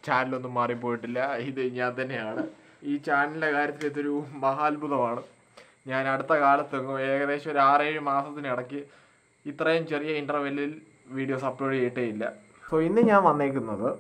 ചാനലൊന്നും മാറിപ്പോയിട്ടില്ല. ഇത് ഞാൻ തന്നെയാണ്. ഈ ചാനലിൻ്റെ കാര്യത്തിൽ ഇതൊരു മഹാത്ഭുതമാണ്. ഞാൻ അടുത്ത കാലത്തെങ്ങും ഏകദേശം ഒരു 6-7 മാസത്തിനിടയ്ക്ക് ഇത്രയും ചെറിയ ഇൻ്റർവെല്ലിൽ വീഡിയോസ് അപ്ലോഡ് ചെയ്തിട്ടേ ഇല്ല. സോ ഇന്ന് ഞാൻ വന്നേക്കുന്നത്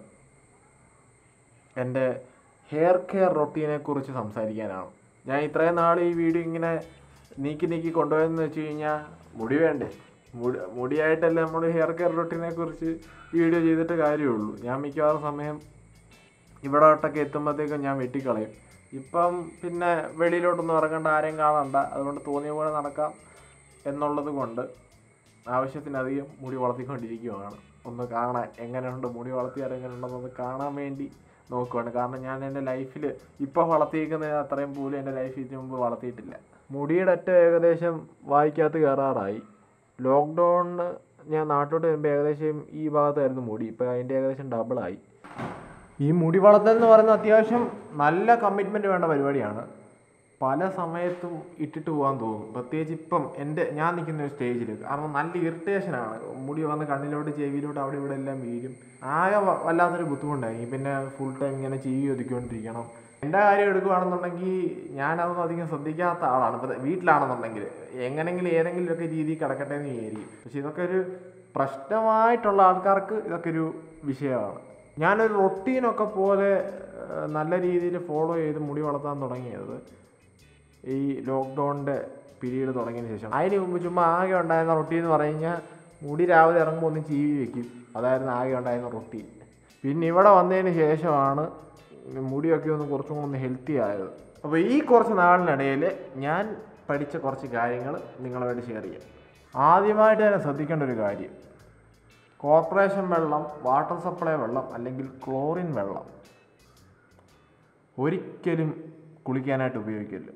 എൻ്റെ ഹെയർ കെയർ റൊട്ടീനെ കുറിച്ച് സംസാരിക്കാനാണ്. ഞാൻ ഇത്രയും നാൾ ഈ വീഡിയോ ഇങ്ങനെ നീക്കി കൊണ്ടുപോയെന്ന് വെച്ച് കഴിഞ്ഞാൽ മുടി വേണ്ടേ, മുടിയായിട്ടല്ലേ നമ്മൾ ഹെയർ കെയർ റൊട്ടീനെ കുറിച്ച് വീഡിയോ ചെയ്തിട്ട് കാര്യമുള്ളൂ. ഞാൻ മിക്കവാറും സമയം ഇവിടോട്ടൊക്കെ എത്തുമ്പോഴത്തേക്കും ഞാൻ വെട്ടിക്കളയും. ഇപ്പം പിന്നെ വെളിയിലോട്ടൊന്നും ഇറങ്ങേണ്ട, ആരെയും കാണണ്ട, അതുകൊണ്ട് തോന്നിയ പോലെ നടക്കാം എന്നുള്ളത് കൊണ്ട് ആവശ്യത്തിനധികം മുടി വളർത്തിക്കൊണ്ടിരിക്കുകയാണ്. ഒന്ന് കാണാൻ എങ്ങനെയുണ്ട്, മുടി വളർത്തിയാൽ എങ്ങനെയുണ്ടെന്നൊന്ന് കാണാൻ വേണ്ടി നോക്കുകയാണ്. കാരണം ഞാൻ എൻ്റെ ലൈഫിൽ ഇപ്പോൾ വളർത്തിയിരിക്കുന്നതിന് അത്രയും പോലും എൻ്റെ ലൈഫിൽ ഇതിനു മുമ്പ് വളർത്തിയിട്ടില്ല. മുടിയുടെ അറ്റം ഏകദേശം വായിക്കകത്ത് കയറാറായി. ലോക്ക്ഡൗണിന് ഞാൻ നാട്ടിലോട്ട് വരുമ്പോൾ ഏകദേശം ഈ ഭാഗത്തായിരുന്നു മുടി, ഇപ്പോൾ അതിൻ്റെ ഏകദേശം ഡബിളായി. ഈ മുടി വളർത്തൽ എന്ന് പറയുന്നത് അത്യാവശ്യം നല്ല കമ്മിറ്റ്മെൻറ്റ് വേണ്ട പരിപാടിയാണ്. പല സമയത്തും ഇട്ടിട്ട് പോകാൻ തോന്നും, പ്രത്യേകിച്ച് ഇപ്പം ഞാൻ നിൽക്കുന്ന ഒരു സ്റ്റേജിൽ. കാരണം നല്ല ഇറിറ്റേഷനാണ്, മുടി വന്ന് കണ്ണിലോട്ട് ചെവിയിലോട്ട് അവിടെ ഇവിടെ എല്ലാം വീഴും. ആകെ വല്ലാത്തൊരു ബുദ്ധിമുട്ടായി. പിന്നെ ഫുൾ ടൈം ഇങ്ങനെ ചെവി ഒതുക്കിക്കൊണ്ടിരിക്കണം. എൻ്റെ കാര്യം എടുക്കുകയാണെന്നുണ്ടെങ്കിൽ ഞാനതൊന്നും അധികം ശ്രദ്ധിക്കാത്ത ആളാണ്. ഇപ്പോൾ വീട്ടിലാണെന്നുണ്ടെങ്കിൽ എങ്ങനെയെങ്കിലും ഏതെങ്കിലുമൊക്കെ രീതിയിൽ കിടക്കട്ടെ എന്ന് വിചാരിക്കും. പക്ഷെ ഇതൊക്കെ ഒരു പ്രശ്നമായിട്ടുള്ള ആൾക്കാർക്ക് ഇതൊക്കെ ഒരു വിഷയമാണ്. ഞാനൊരു റൊട്ടീനൊക്കെ പോലെ നല്ല രീതിയിൽ ഫോളോ ചെയ്ത് മുടി വളർത്താൻ തുടങ്ങിയത് ഈ ലോക്ക്ഡൗണിൻ്റെ പീരീഡ് തുടങ്ങിയതിന് ശേഷം. അതിന് മുമ്പ് ചുമ്മാ ആകെ ഉണ്ടായിരുന്ന റൊട്ടീൻ എന്ന് പറഞ്ഞു കഴിഞ്ഞാൽ മുടി രാവിലെ ഇറങ്ങുമ്പോൾ ഒന്ന് ചീവി വയ്ക്കും, അതായിരുന്നു ആകെ ഉണ്ടായിരുന്ന റൊട്ടീൻ. പിന്നെ ഇവിടെ വന്നതിന് ശേഷമാണ് മുടിയൊക്കെ ഒന്ന് കുറച്ചും കൂടെ ഒന്ന് ഹെൽത്തി ആയത്. അപ്പോൾ ഈ കുറച്ച് നാളിനിടയിൽ ഞാൻ പഠിച്ച കുറച്ച് കാര്യങ്ങൾ നിങ്ങളുമായിട്ട് ഷെയർ ചെയ്യാം. ആദ്യമായിട്ട് തന്നെ ശ്രദ്ധിക്കേണ്ട ഒരു കാര്യം, കോർപ്പറേഷൻ വെള്ളം, വാട്ടർ സപ്ലൈ വെള്ളം അല്ലെങ്കിൽ ക്ലോറിൻ വെള്ളം ഒരിക്കലും കുളിക്കാനായിട്ട് ഉപയോഗിക്കില്ല.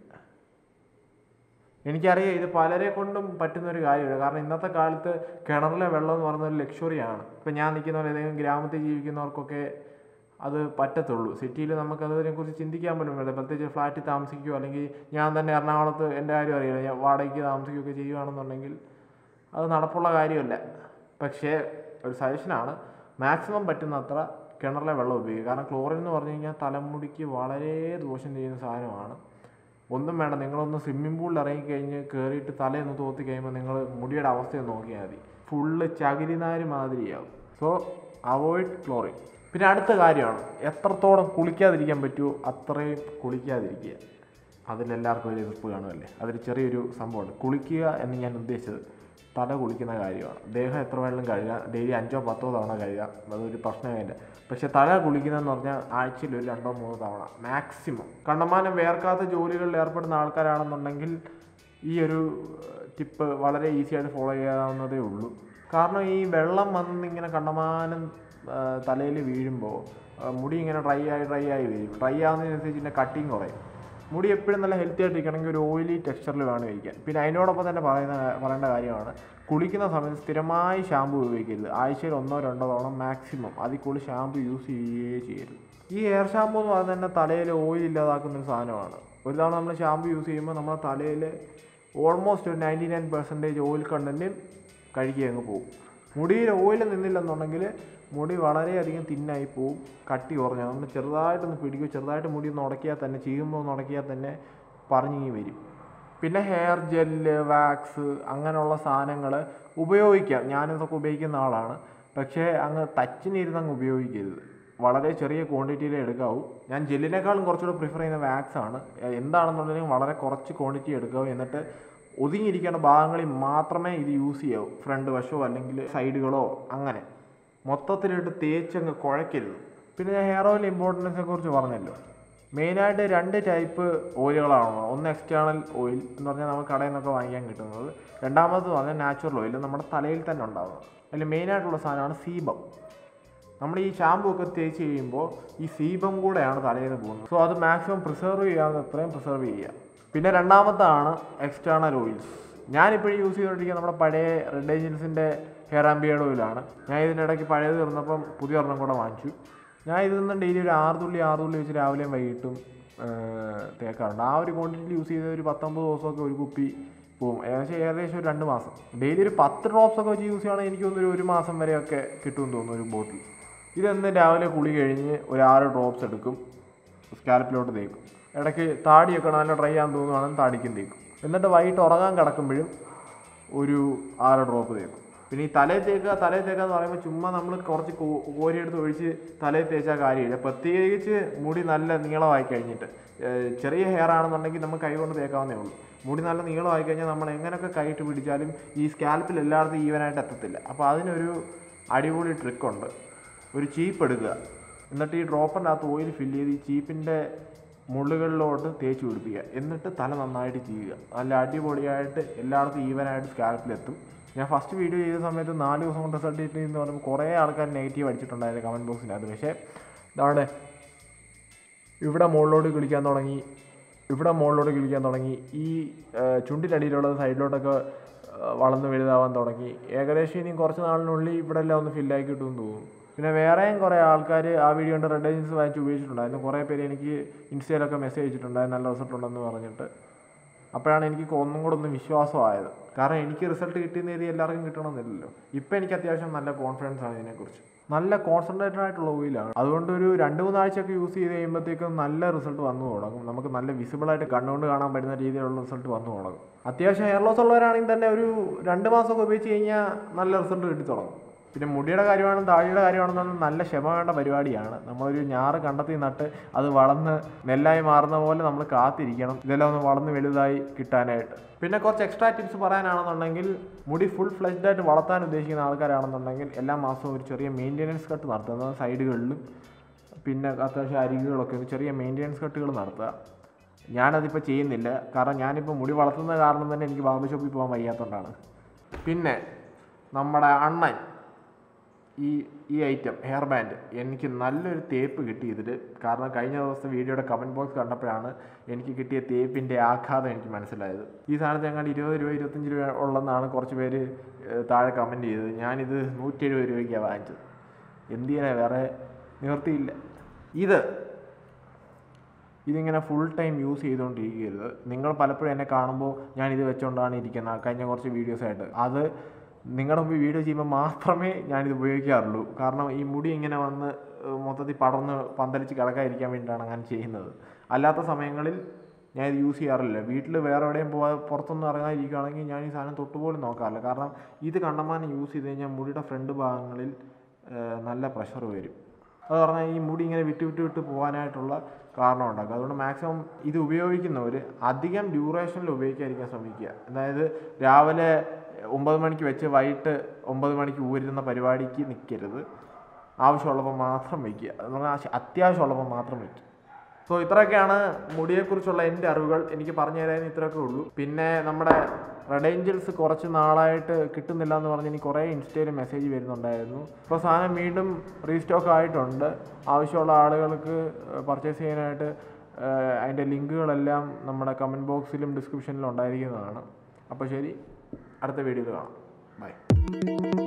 എനിക്കറിയാം ഇത് പലരെ കൊണ്ടും പറ്റുന്നൊരു കാര്യമില്ല. കാരണം ഇന്നത്തെ കാലത്ത് കിണറിലെ വെള്ളം എന്ന് പറയുന്ന ഒരു ലക്ഷറിയാണ്. ഇപ്പം ഞാൻ നിൽക്കുന്ന പോലെ ഏതെങ്കിലും ഗ്രാമത്തിൽ ജീവിക്കുന്നവർക്കൊക്കെ അത് പറ്റത്തുള്ളൂ. സിറ്റിയിൽ നമുക്കതിനെക്കുറിച്ച് ചിന്തിക്കാൻ പോലും പറ്റില്ല. പ്രത്യേകിച്ച് ഫ്ലാറ്റിൽ താമസിക്കുകയോ അല്ലെങ്കിൽ ഞാൻ തന്നെ എറണാകുളത്ത് എൻ്റെ കാര്യം അറിയില്ല, ഞാൻ വാടകയ്ക്ക് താമസിക്കുകയൊക്കെ ചെയ്യുകയാണെന്നുണ്ടെങ്കിൽ അത് നടപ്പുള്ള കാര്യമല്ല. പക്ഷേ ഒരു സജഷനാണ്, മാക്സിമം പറ്റുന്നത്ര കിണറിലെ വെള്ളം ഉപയോഗിക്കുക. കാരണം ക്ലോറിൻ എന്ന് പറഞ്ഞു കഴിഞ്ഞാൽ തലമുടിക്ക് വളരെ ദോഷം ചെയ്യുന്ന സാധനമാണ്. ഒന്നും വേണ്ട, നിങ്ങളൊന്ന് സ്വിമ്മിംഗ് പൂളിൽ ഇറങ്ങിക്കഴിഞ്ഞ് കയറിയിട്ട് തലയൊന്ന് തോത്തി കഴിയുമ്പോൾ നിങ്ങൾ മുടിയുടെ അവസ്ഥയൊന്ന് നോക്കിയാൽ മതി, ഫുള്ള് ചകിരിനാര് മാതിരിയാവും. So avoid chlorine. പിന്നെ അടുത്ത കാര്യമാണ്, എത്രത്തോളം കുളിക്കാതിരിക്കാൻ പറ്റുമോ അത്രയും കുളിക്കാതിരിക്കുക. അതിലെല്ലാവർക്കും ഒരു എതിർപ്പ് കാണുമല്ലേ. അതൊരു ചെറിയൊരു സംഭവമാണ്. കുളിക്കുക എന്ന് ഞാൻ ഉദ്ദേശിച്ചത് തല കുളിക്കുന്ന കാര്യമാണ്. ദേഹം എത്ര വേണമെങ്കിലും കഴുകാം, ഡെയിലി 5-10 തവണ കഴുകാം, അതൊരു പ്രശ്നമില്ല. പക്ഷെ തല കുളിക്കുന്നതെന്ന് പറഞ്ഞാൽ ആഴ്ചയിൽ ഒരു 2-3 തവണ മാക്സിമം. കണ്ടമാനം വേർക്കാത്ത ജോലികളിൽ ഏർപ്പെടുന്ന ആൾക്കാരാണെന്നുണ്ടെങ്കിൽ ഈ ഒരു ടിപ്പ് വളരെ ഈസിയായിട്ട് ഫോളോ ചെയ്യാവുന്നതേ ഉള്ളൂ. കാരണം ഈ വെള്ളം വന്നിങ്ങനെ കണ്ടമാനം തലയിൽ വീഴുമ്പോൾ മുടി ഇങ്ങനെ ഡ്രൈ ആയി വരും. ഡ്രൈ ആവുന്നതിനനുസരിച്ച് ഇതിൻ്റെ കട്ടിങ് കുറയും. മുടി എപ്പോഴും നല്ല ഹെൽത്തി ആയിട്ടിരിക്കണമെങ്കിൽ ഒരു ഓയിലി ടെക്സ്ചറിൽ വേണം ഇരിക്കാൻ. പിന്നെ അതിനോടൊപ്പം തന്നെ പറയേണ്ട കാര്യമാണ്, കുളിക്കുന്ന സമയത്ത് സ്ഥിരമായി ഷാമ്പു ഉപയോഗിക്കരുത്. ആഴ്ചയിൽ 1-2 തവണ മാക്സിമം, അതിൽ കൂടുതൽ ഷാമ്പു യൂസ് ചെയ്യുകയേ ചെയ്യരുത്. ഈ ഹെയർ ഷാമ്പു എന്ന് പറയുന്നത് തന്നെ തലയിൽ ഓയിൽ ഇല്ലാതാക്കുന്നൊരു സാധനമാണ്. ഒരു തവണ നമ്മൾ ഷാമ്പു യൂസ് ചെയ്യുമ്പോൾ നമ്മുടെ തലയിൽ ഓൾമോസ്റ്റ് ഒരു 99% ഓയിൽ കണ്ടൻറ്റ് കഴുകി അങ്ങ് പോകും. മുടിയിൽ ഓയിൽ നിന്നില്ലെന്നുണ്ടെങ്കിൽ മുടി വളരെയധികം തിന്നായി പോവും, കട്ടി കുറഞ്ഞാൽ. നമ്മൾ ചെറുതായിട്ടൊന്ന് പിടിക്കും, ചെറുതായിട്ട് മുടി ഒന്ന് ഉടക്കിയാൽ തന്നെ, ചെയ്യുമ്പോൾ ഒന്ന് ഉടക്കിയാൽ തന്നെ പറഞ്ഞിങ്ങി വരും. പിന്നെ ഹെയർ ജെല്ല്, വാക്സ് അങ്ങനെയുള്ള സാധനങ്ങൾ ഉപയോഗിക്കാം. ഞാനിതൊക്കെ ഉപയോഗിക്കുന്ന ആളാണ്. പക്ഷേ അങ്ങ് തച്ചിനിരുന്ന് അങ്ങ് ഉപയോഗിക്കരുത്, വളരെ ചെറിയ ക്വാണ്ടിറ്റിയിലേ എടുക്കാവൂ. ഞാൻ ജെല്ലിനേക്കാളും കുറച്ചുകൂടെ പ്രിഫർ ചെയ്യുന്ന വാക്സാണ്. എന്താണെന്നുണ്ടെങ്കിൽ വളരെ കുറച്ച് ക്വാണ്ടിറ്റി എടുക്കാവൂ. എന്നിട്ട് ഒതുങ്ങിയിരിക്കേണ്ട ഭാഗങ്ങളിൽ മാത്രമേ ഇത് യൂസ് ചെയ്യാവൂ. ഫ്രണ്ട് വശമോ അല്ലെങ്കിൽ സൈഡുകളോ അങ്ങനെ മൊത്തത്തിലിട്ട് തേച്ചങ്ങ് കുഴയ്ക്കരുത്. പിന്നെ ഞാൻ ഹെയർ ഓയിൽ ഇമ്പോർട്ടൻസിനെ കുറിച്ച് പറഞ്ഞല്ലോ. മെയിനായിട്ട് 2 ടൈപ്പ് ഓയിലുകളാണ്. ഒന്ന് എക്സ്റ്റേണൽ ഓയിൽ എന്ന് പറഞ്ഞാൽ നമുക്ക് കടയിൽ നിന്നൊക്കെ വാങ്ങിക്കാൻ കിട്ടുന്നത്. രണ്ടാമത് പറഞ്ഞാൽ നാച്ചുറൽ ഓയിൽ, നമ്മുടെ തലയിൽ തന്നെ ഉണ്ടാകുന്നത്. അതിൽ മെയിനായിട്ടുള്ള സാധനമാണ് സീബം. നമ്മൾ ഈ ഷാമ്പു ഒക്കെ തേച്ച് കഴിയുമ്പോൾ ഈ സീബം കൂടെയാണ് തലയിൽ നിന്ന് പോകുന്നത്. സോ അത് മാക്സിമം പ്രിസർവ് ചെയ്യാവുന്ന അത്രയും പ്രിസർവ് ചെയ്യുക. പിന്നെ രണ്ടാമത്താണ് എക്സ്റ്റേണൽ ഓയിൽസ്. ഞാനിപ്പോഴും യൂസ് ചെയ്തുകൊണ്ടിരിക്കുക നമ്മുടെ പഴയ റെഡ് ഏഞ്ചൽസിൻ്റെ ഹെയർ ആംബിയർഡ് ഓയിലാണ്. ഞാൻ ഇതിൻ്റെ ഇടയ്ക്ക് പഴയത് തീർന്നപ്പം പുതിയ ഒരെണ്ണം കൂടെ വാങ്ങിച്ചു. ഞാൻ ഇതിൽ നിന്ന് ഡെയിലി ഒരു 6 തുള്ളി വെച്ച് രാവിലെയും വൈകിട്ടും തേക്കാറുണ്ട്. ആ ഒരു ക്വാണ്ടിറ്റിയിൽ യൂസ് ചെയ്ത് ഒരു 19 ദിവസമൊക്കെ ഒരു കുപ്പി പോകും. ഏകദേശം ഒരു 2 മാസം. ഡെയിലി ഒരു 10 ഡ്രോപ്സ് ഒക്കെ വെച്ച് യൂസ് ചെയ്യുകയാണെങ്കിൽ എനിക്ക് തോന്നുന്നു 1 മാസം വരെയൊക്കെ കിട്ടുമെന്ന് തോന്നുന്നു ഒരു ബോട്ടിൽ. ഇതെന്ന് രാവിലെ കുളി കഴിഞ്ഞ് ഒരു 6 ഡ്രോപ്സ് എടുക്കും, സ്കാൽപ്പിലോട്ട് തേക്കും. ഇടയ്ക്ക് താടിയൊക്കെ നല്ല ഡ്രൈ ആണെന്ന് തോന്നുവാണെങ്കിൽ താടിക്കും തേക്കും. എന്നിട്ട് വൈകിട്ട് ഉറങ്ങാൻ കിടക്കുമ്പോഴും ഒരു 6 ഡ്രോപ്പ് തേക്കും. പിന്നെ ഈ തലയിൽ തേക്കുക എന്ന് പറയുമ്പോൾ ചുമ്മാ നമ്മൾ കുറച്ച് കോരിയെടുത്ത് ഒഴിച്ച് തലയിൽ തേച്ചാൽ കാര്യമില്ല. പ്രത്യേകിച്ച് മുടി നല്ല നീളമായി കഴിഞ്ഞിട്ട്, ചെറിയ ഹെയർ ആണെന്നുണ്ടെങ്കിൽ നമുക്ക് കൈ കൊണ്ട് തേക്കാവുന്നേ ഉള്ളൂ. മുടി നല്ല നീളമായി കഴിഞ്ഞാൽ നമ്മൾ എങ്ങനെയൊക്കെ കൈയിട്ട് പിടിച്ചാലും ഈ സ്കാൽപ്പിൽ എല്ലായിടത്തും ഈവനായിട്ട് എത്തത്തില്ല. അപ്പോൾ അതിനൊരു അടിപൊളി ട്രിക്കുണ്ട്. ഒരു ചീപ്പ് എടുക്കുക, എന്നിട്ട് ഈ ഡ്രോപ്പറിൻ്റെ അകത്ത് ഓയിൽ ഫില്ല് ചെയ്ത് ഈ ചീപ്പിൻ്റെ മുള്ളുകളിലോട്ട് തേച്ച് പിടിപ്പിക്കുക. എന്നിട്ട് തല നന്നായിട്ട് ചെയ്യുക. നല്ല അടിപൊളിയായിട്ട് എല്ലായിടത്തും ഈവനായിട്ട് സ്കാൽപ്പിലെത്തും. ഞാൻ ഫസ്റ്റ് വീഡിയോ ചെയ്ത സമയത്ത് 4 ദിവസം കൊണ്ട് റിസൾട്ട് കിട്ടിയെന്ന് പറയുമ്പോൾ കുറേ ആൾക്കാർ നെഗറ്റീവ് അടിച്ചിട്ടുണ്ടായിരുന്നു കമൻറ്റ് ബോക്സിനകത്ത്. പക്ഷേ ഇതാണ് ഇവിടെ മുകളിലോട്ട് കിളിക്കാൻ തുടങ്ങി, ഈ ചുണ്ടിനടിയിലുള്ളത് സൈഡിലോട്ടൊക്കെ വളർന്ന് വലുതാവാൻ തുടങ്ങി. ഏകദേശം ഇനി കുറച്ച് നാളിനുള്ളിൽ ഇവിടെ എല്ലാം ഒന്ന് ഫില്ലാക്കി കിട്ടുമെന്ന് തോന്നുന്നു. പിന്നെ വേറെയും കുറേ ആൾക്കാർ ആ വീഡിയോ കൊണ്ട് റെഡ് ഏജൻസ് വാങ്ങിച്ച് ഉപയോഗിച്ചിട്ടുണ്ടായിരുന്നു. കുറേ പേര് എനിക്ക് ഇൻസ്റ്റയിലൊക്കെ മെസ്സേജ് അയച്ചിട്ടുണ്ടായിരുന്നു നല്ല റിസൾട്ട് ഉണ്ടെന്ന് പറഞ്ഞിട്ട്. അപ്പോഴാണ് എനിക്ക് ഒന്നും കൂടെ ഒന്ന് വിശ്വാസമായത്. കാരണം എനിക്ക് റിസൾട്ട് കിട്ടിയെന്ന് എഴുതി എല്ലാവർക്കും കിട്ടണമെന്നില്ലല്ലോ. ഇപ്പോൾ എനിക്ക് അത്യാവശ്യം നല്ല കോൺഫിഡൻസ് ആണ് ഇതിനെക്കുറിച്ച്. നല്ല കോൺസെൻട്രേറ്റഡ് ആയിട്ടുള്ള ഓയിലാണ്. അതുകൊണ്ട് ഒരു 2-3 ആഴ്ചയൊക്കെ യൂസ് ചെയ്ത് കഴിയുമ്പോഴത്തേക്കും നല്ല റിസൾട്ട് വന്നു തുടങ്ങും. നമുക്ക് നല്ല വിസിബിളായിട്ട് കണ്ണുകൊണ്ട് കാണാൻ പറ്റുന്ന രീതിയിലുള്ള റിസൾട്ട് വന്നു തുടങ്ങും. അത്യാവശ്യം ഹെയർ ലോസ് ഉള്ളവരാണെങ്കിൽ തന്നെ ഒരു 2 മാസമൊക്കെ ഉപയോഗിച്ച് കഴിഞ്ഞാൽ നല്ല റിസൾട്ട് കിട്ടി തുടങ്ങും. പിന്നെ മുടിയുടെ കാര്യമാണെന്നും താടിയുടെ കാര്യമാണെന്നും നല്ല ക്ഷമ വേണ്ട പരിപാടിയാണ്. നമ്മളൊരു ഞാറ് കണ്ടെത്തി നട്ട് അത് വളർന്ന് നെല്ലായി മാറുന്ന പോലെ നമ്മൾ കാത്തിരിക്കണം ഇതെല്ലാം ഒന്ന് വളർന്ന് വലുതായി കിട്ടാനായിട്ട്. പിന്നെ കുറച്ച് എക്സ്ട്രാ ടിപ്സ് പറയാനാണെന്നുണ്ടെങ്കിൽ, മുടി ഫുൾ ഫ്ലെജ്ഡ് ആയിട്ട് വളർത്താൻ ഉദ്ദേശിക്കുന്ന ആൾക്കാരാണെന്നുണ്ടെങ്കിൽ എല്ലാ മാസവും ഒരു ചെറിയ മെയിൻ്റെനൻസ് കട്ട് നടത്തുക. സൈഡുകളിലും പിന്നെ അത്യാവശ്യം അരികുകളൊക്കെ ചെറിയ മെയിൻ്റെനൻസ് കട്ടുകൾ നടത്തുക. ഞാനതിപ്പോൾ ചെയ്യുന്നില്ല, കാരണം ഞാനിപ്പോൾ മുടി വളർത്തുന്ന കാരണം തന്നെ എനിക്ക് ബാർബർ ഷോപ്പിൽ പോകാൻ വയ്യാത്തതുകൊണ്ടാണ്. പിന്നെ നമ്മുടെ അണ്ണൻ ഈ ഐറ്റം ഹെയർ ബാൻഡ് എനിക്ക് നല്ലൊരു തേപ്പ് കിട്ടി ഇതിൽ. കാരണം കഴിഞ്ഞ ദിവസത്തെ വീഡിയോയുടെ കമൻറ്റ് ബോക്സ് കണ്ടപ്പോഴാണ് എനിക്ക് കിട്ടിയ തേപ്പിൻ്റെ ആഘാതം എനിക്ക് മനസ്സിലായത്. ഈ സാധനത്തിന് അങ്ങാണ്ട് 20 രൂപ 25 രൂപ ഉള്ളതെന്നാണ് കുറച്ച് പേര് താഴെ കമൻറ്റ് ചെയ്തത്. ഞാനിത് 170 രൂപയ്ക്കാണ് വാങ്ങിച്ചത്. എന്ത് ചെയ്യാനാണ്, വേറെ നിവൃത്തിയില്ല. ഇതിങ്ങനെ ഫുൾ ടൈം യൂസ് ചെയ്തുകൊണ്ടിരിക്കരുത്. നിങ്ങൾ പലപ്പോഴും എന്നെ കാണുമ്പോൾ ഞാനിത് വെച്ചുകൊണ്ടാണ് ഇരിക്കുന്നത് കഴിഞ്ഞ കുറച്ച് വീഡിയോസായിട്ട്. അത് നിങ്ങളുടെ മുമ്പ് വീഡിയോ ചെയ്യുമ്പോൾ മാത്രമേ ഞാനിത് ഉപയോഗിക്കാറുള്ളൂ. കാരണം ഈ മുടി ഇങ്ങനെ വന്ന് മൊത്തത്തിൽ പടർന്ന് പന്തലിച്ച് കിടക്കാതിരിക്കാൻ വേണ്ടിയിട്ടാണ് അങ്ങനെ ചെയ്യുന്നത്. അല്ലാത്ത സമയങ്ങളിൽ ഞാനിത് യൂസ് ചെയ്യാറില്ല. വീട്ടിൽ വേറെ എവിടെയും പുറത്തൊന്നും ഇറങ്ങാതിരിക്കുകയാണെങ്കിൽ ഞാൻ ഈ സാധനം തൊട്ടുപോലും നോക്കാറില്ല. കാരണം ഇത് കണ്ടമാനം യൂസ് ചെയ്ത് കഴിഞ്ഞാൽ മുടിയുടെ ഫ്രണ്ട് ഭാഗങ്ങളിൽ നല്ല പ്രഷർ വരും. അത് പറഞ്ഞാൽ ഈ മുടി ഇങ്ങനെ വിട്ട് പോകാനായിട്ടുള്ള കാരണം ഉണ്ടാക്കും. അതുകൊണ്ട് മാക്സിമം ഇത് ഉപയോഗിക്കുന്നവർ അധികം ഡ്യൂറേഷനിൽ ഉപയോഗിക്കാതിരിക്കാൻ ശ്രമിക്കുക. അതായത് രാവിലെ 9 മണിക്ക് വെച്ച് വൈകിട്ട് 9 മണിക്ക് ഊരുന്ന പരിപാടിക്ക് നിൽക്കരുത്. ആവശ്യമുള്ളപ്പോൾ മാത്രം വയ്ക്കുക. എന്ന് പറഞ്ഞാൽ അത്യാവശ്യമുള്ളപ്പോൾ മാത്രം വയ്ക്കുക. സോ ഇത്രയൊക്കെയാണ് മുടിയെക്കുറിച്ചുള്ള എൻ്റെ അറിവുകൾ. എനിക്ക് പറഞ്ഞു തരാൻ ഇത്രയൊക്കെ ഉള്ളൂ. പിന്നെ നമ്മുടെ റെഡ് ഏഞ്ചൽസ് കുറച്ച് നാളായിട്ട് കിട്ടുന്നില്ല എന്ന് പറഞ്ഞ് എനിക്ക് കുറേ ഇൻസ്റ്റയിൽ മെസ്സേജ് വരുന്നുണ്ടായിരുന്നു. ഇപ്പോൾ സാധനം വീണ്ടും റീസ്റ്റോക്ക് ആയിട്ടുണ്ട്. ആവശ്യമുള്ള ആളുകൾക്ക് പർച്ചേസ് ചെയ്യാനായിട്ട് അതിൻ്റെ ലിങ്കുകളെല്ലാം നമ്മുടെ കമൻറ്റ് ബോക്സിലും ഡിസ്ക്രിപ്ഷനിലും ഉണ്ടായിരിക്കുന്നതാണ്. അപ്പോൾ ശരി, അടുത്ത വീഡിയോയിൽ കാണാം. ബൈ.